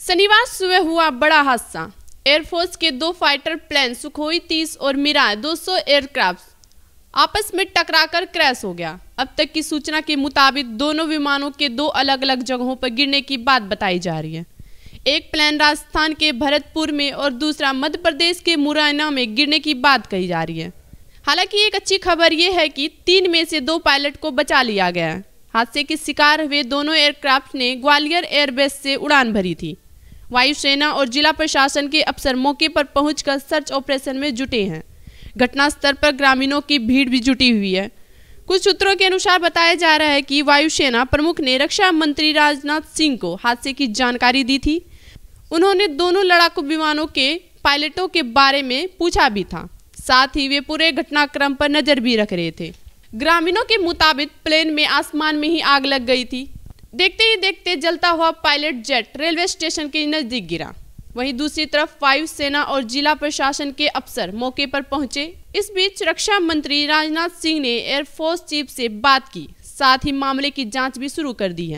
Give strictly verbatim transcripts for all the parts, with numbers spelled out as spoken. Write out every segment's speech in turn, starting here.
शनिवार सुबह हुआ बड़ा हादसा। एयरफोर्स के दो फाइटर प्लेन सुखोई तीस और मिराज दो सौ एयरक्राफ्ट आपस में टकराकर क्रैश हो गया। अब तक की सूचना के मुताबिक दोनों विमानों के दो अलग अलग जगहों पर गिरने की बात बताई जा रही है। एक प्लेन राजस्थान के भरतपुर में और दूसरा मध्य प्रदेश के मुरैना में गिरने की बात कही जा रही है। हालांकि एक अच्छी खबर यह है कि तीन में से दो पायलट को बचा लिया गया है। हादसे के शिकार हुए दोनों एयरक्राफ्ट ने ग्वालियर एयरबेस से उड़ान भरी थी। वायुसेना और जिला प्रशासन के अफसर मौके पर पहुंचकर सर्च ऑपरेशन में जुटे हैं। घटनास्थल पर ग्रामीणों की भीड़ भी जुटी हुई है। कुछ सूत्रों के अनुसार बताया जा रहा है कि वायुसेना प्रमुख ने रक्षा मंत्री राजनाथ सिंह को हादसे की जानकारी दी थी। उन्होंने दोनों लड़ाकू विमानों के पायलटों के बारे में पूछा भी था। साथ ही वे पूरे घटनाक्रम पर नजर भी रख रहे थे। ग्रामीणों के मुताबिक प्लेन में आसमान में ही आग लग गई थी। देखते ही देखते जलता हुआ पायलट जेट रेलवे स्टेशन के नजदीक गिरा। वहीं दूसरी तरफ वायुसेना और जिला प्रशासन के अफसर मौके पर पहुंचे। इस बीच रक्षा मंत्री राजनाथ सिंह ने एयरफोर्स चीफ से बात की, साथ ही मामले की जांच भी शुरू कर दी है।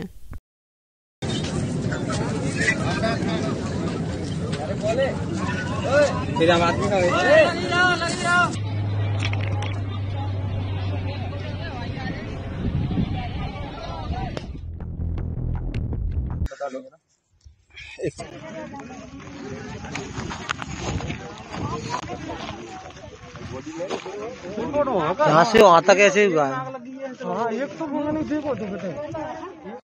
यहाँ से वहाँ तक ऐसे हुआ है। हाँ, एक तो देखो तो बेटे